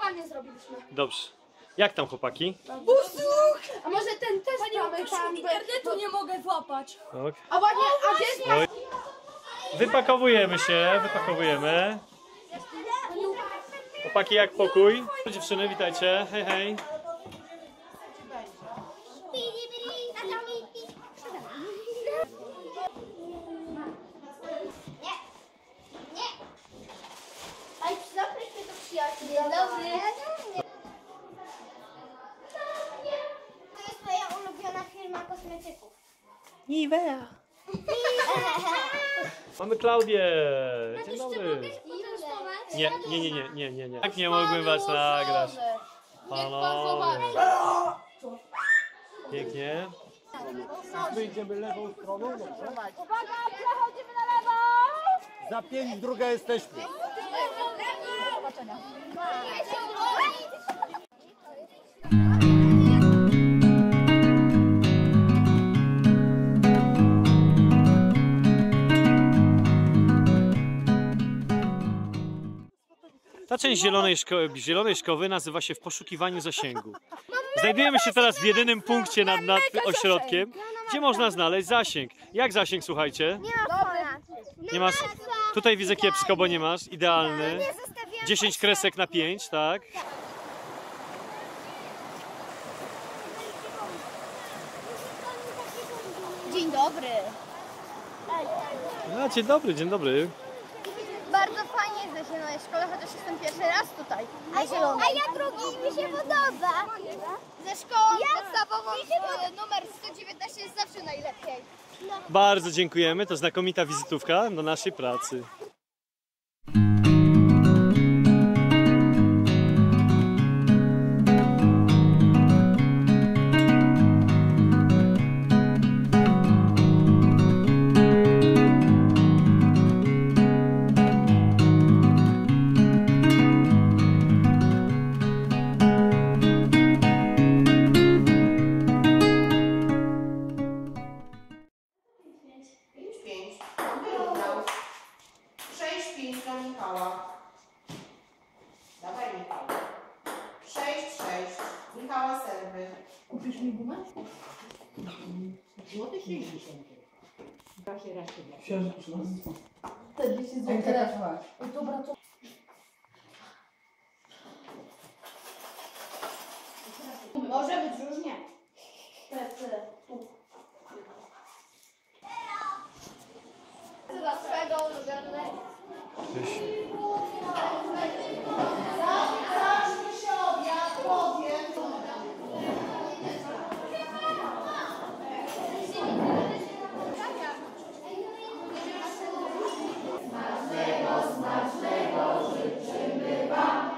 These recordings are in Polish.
idealnie zrobiliśmy. Dobrze. Jak tam, chłopaki? Busuch! A może ten też mamy tam... Internetu nie mogę złapać. Ok. A ładnie, a gdzie jest... Oj. Wypakowujemy się, wypakowujemy. Chłopaki, jak pokój? Dziewczyny, witajcie. Hej, hej. Aj, zaprośmy do przyjaciół. Dzień dobry. To jest moja ulubiona firma kosmetyków. Nivea. Mamy Klaudię. Dzień dobry. Nie. Tak nie mogłem was nagrać. Panowie. Pięknie. Wyjdziemy lewą stroną, dobrze? Uwaga, przechodzimy na lewo. Za 5 druga jesteśmy. Do zobaczenia. Ta część zielonej szkoły nazywa się W poszukiwaniu zasięgu. Znajdujemy się teraz w jedynym punkcie nad ośrodkiem, gdzie można znaleźć zasięg. Jak zasięg, słuchajcie? Nie masz. Tutaj widzę kiepsko, bo nie masz. Idealny. 10 kresek na 5, tak? Dzień dobry. No, dzień dobry, dzień dobry. Bardzo fajnie jest ze zielonej szkoły, chociaż jestem pierwszy raz tutaj. A ja drugi i mi się podoba. Ze szkołą podstawową numer 119 jest zawsze najlepiej. Bardzo dziękujemy, to znakomita wizytówka do naszej pracy. Michała Serwy. Kupisz mi gumę? Złoty 60. Te 200 zł. Dobra, to... Może być różnie. Tu. Dla swego ulubionego. Zacznij się obiad, powiem. Smacznego życzymy wam.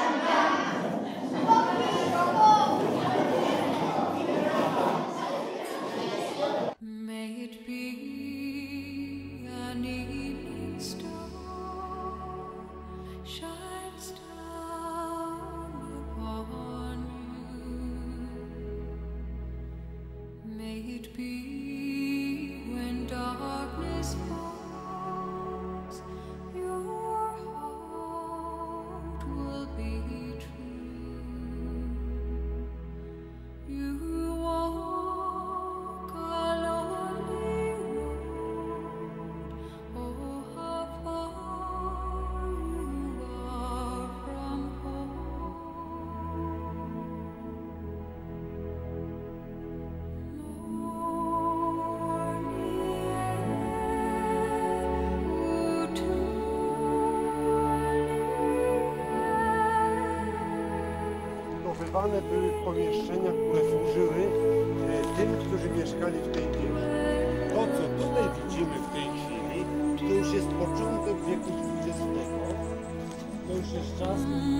May it be an evening star shines down upon you. May it be when darkness falls, your heart will be true. You walk a lonely road. Oh, how far you are from home. Budowywane były w pomieszczeniach, które służyły tym, którzy mieszkali w tej wieży. To, co tutaj widzimy w tej chwili, to już jest początek wieku XX. To już jest czas.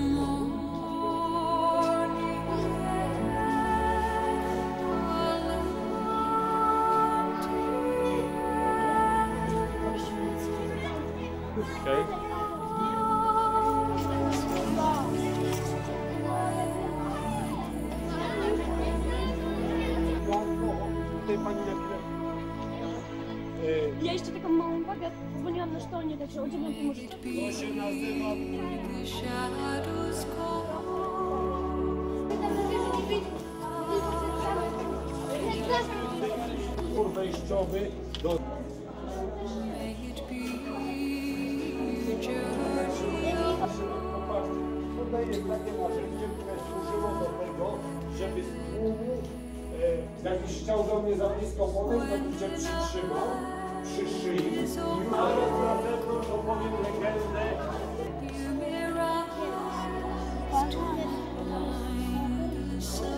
Okay. Tutaj pani na chwilę. Ja jeszcze taką małą uwagę. Dzwoniłam na sztolnię, także o 9 może. To się nazywa... The shadows call. wejściowy do... May it be just Tutaj jest takie narzędzie, które służyło do tego, żeby z tłumu, jakbyś chciał do mnie za blisko podejść, to bym cię przytrzymał przy szyi. Ale na zewnątrz opowiem legendę. you may rise to find the sun.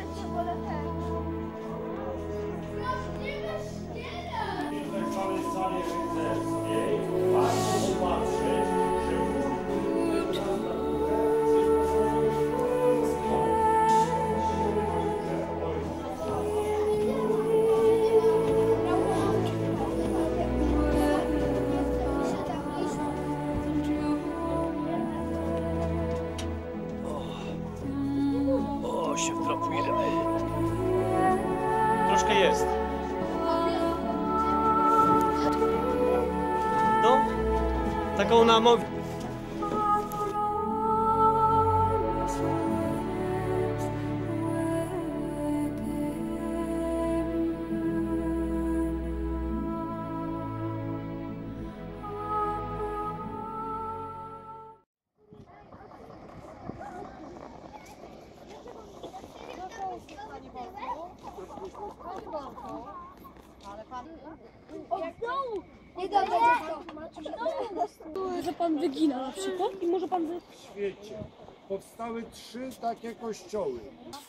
I w tej całej sali rycerskiej warto zobaczyć, że O, się wdrapujemy. Troszkę jest. No, taką namowę. Że pan wygina na przykład i może pan... w świecie powstały 3 takie kościoły.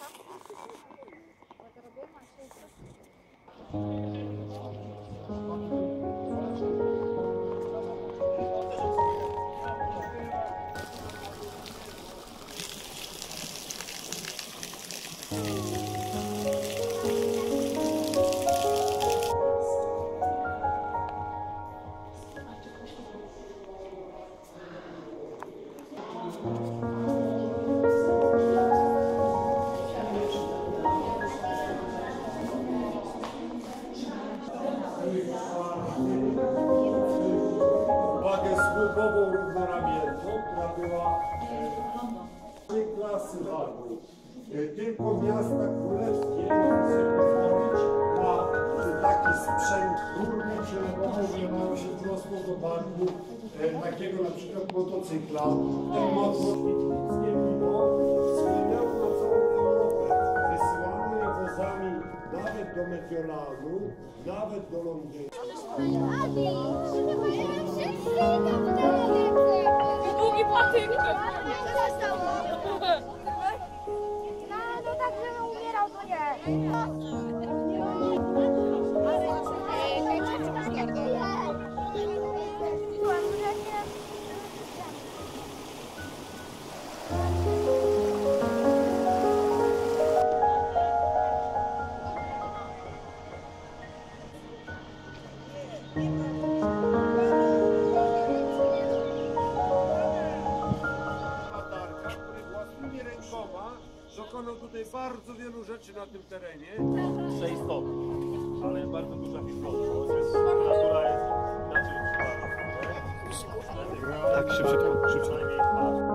Wagę słupową równoramienną, która była nie klasy wagów. Tylko miasta królewskie mogły sobie pozwolić na taki sprzęt górny przelewowy, że mało się wrosło do banku takiego na przykład motocykla. Ten motocykl spłynęło na całą Europę. Wysyłano je wozami nawet do Mediolanu, nawet do Londynu. Długi patyk! No tak, żeby umierał, to nie. Latarka, który własnymi rękoma dokonał tutaj bardzo wielu rzeczy na tym terenie. Przeistotne, ale bardzo duża historia. Natura jest inaczej utrzymana. Tak, szybciutko, szybciutko.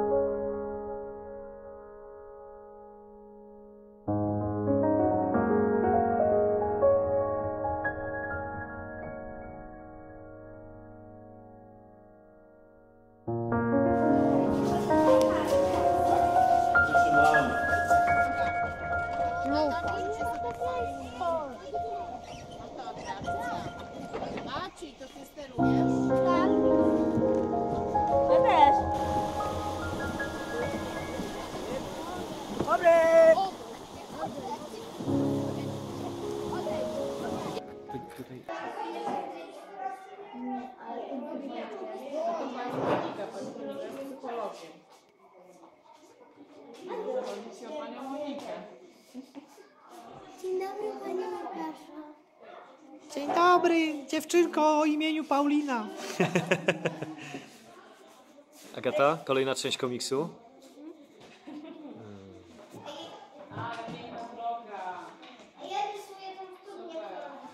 Maciej, to ty sterujesz? Ja też! Dobry! Tutaj. Dzień dobry, Pani Łukaszu. Dzień dobry, dziewczynko o imieniu Paulina. Agata, kolejna część komiksu. Ja rysuję tą studnię.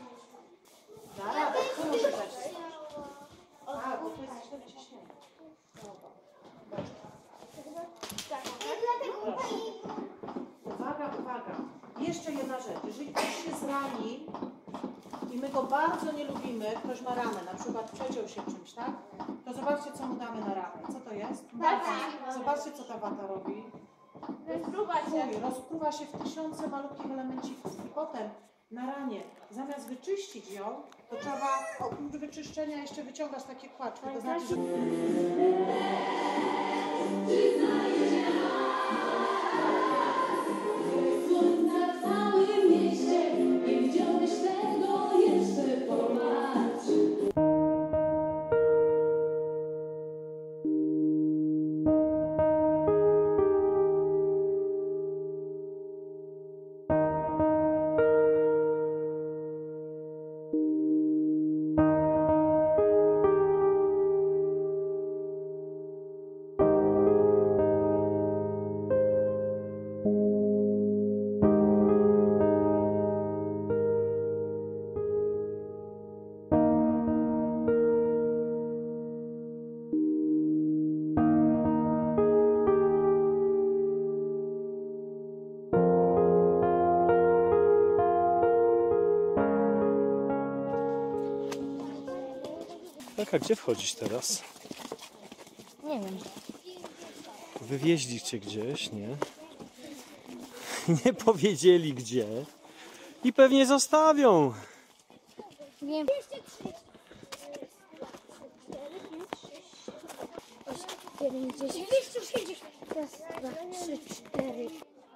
Dlatego pani... Uwaga, uwaga. Jeszcze jedna rzecz. Jeżeli ktoś się zrani, dziecko bardzo nie lubimy, ktoś ma ramę, na przykład przeciął się czymś, tak? To zobaczcie, co mu damy na ramę. Co to jest? Zobaczcie, co ta wata robi. Rozpruwa się w tysiące malutkich elemencików. I potem na ranie, zamiast wyczyścić ją, to trzeba oprócz wyczyszczenia jeszcze wyciągać takie kłaczki. To znaczy, że... Taka, gdzie wchodzisz teraz? Nie wiem. Wywieźli cię gdzieś, nie? Nie powiedzieli gdzie. I pewnie zostawią. Wiem. 260. Raz, dwa, trzy, cztery.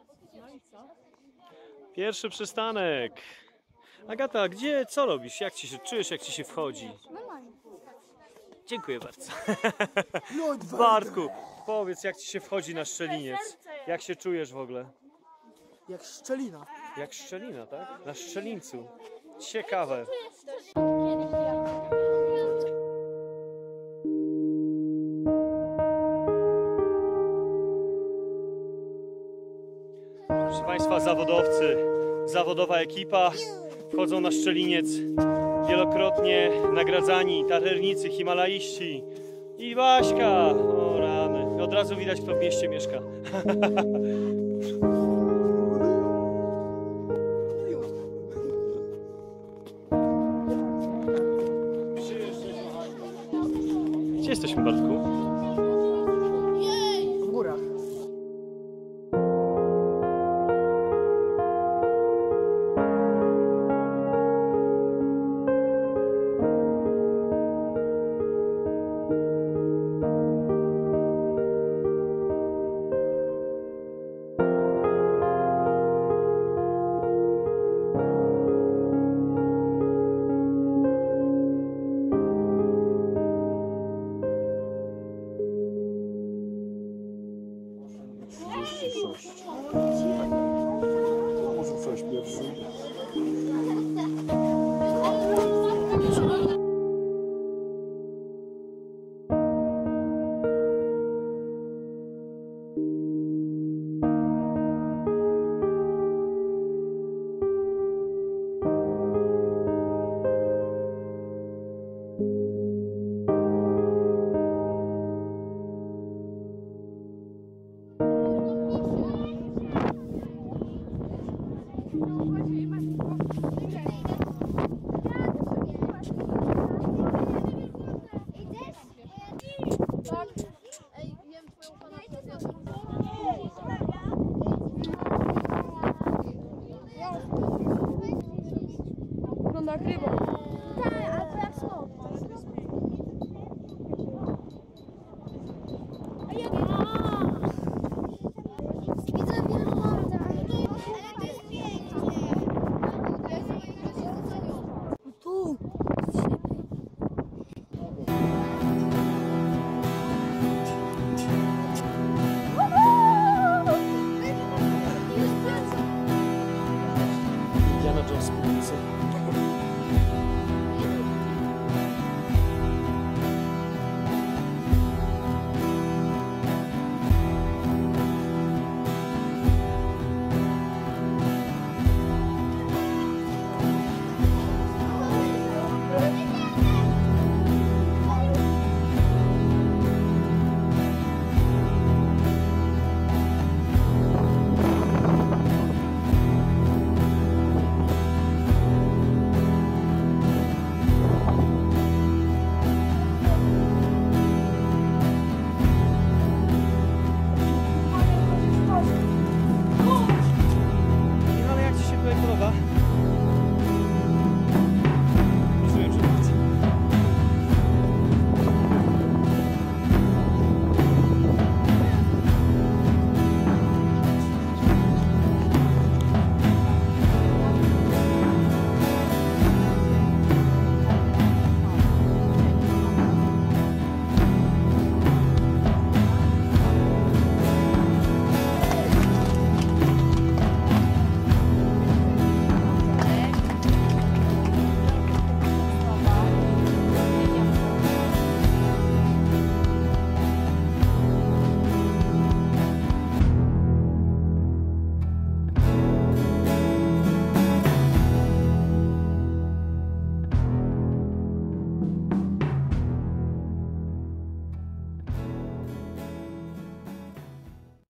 Pierwszy przystanek. Agata, gdzie, co robisz? Jak ci się czujesz, jak ci się wchodzi? Normalnie. Dziękuję bardzo. Bartku, powiedz, jak ci się wchodzi na Szczeliniec? Jak się czujesz w ogóle? Jak szczelina. Jak szczelina, tak? Na Szczelińcu. Ciekawe. Proszę Państwa, zawodowcy, zawodowa ekipa wchodzą na Szczeliniec. Wielokrotnie nagradzani taternicy, himalaiści i Waśka. O rany. Od razu widać, kto w mieście mieszka. Gdzie jesteśmy, Bartku? W górach. No nagrywam.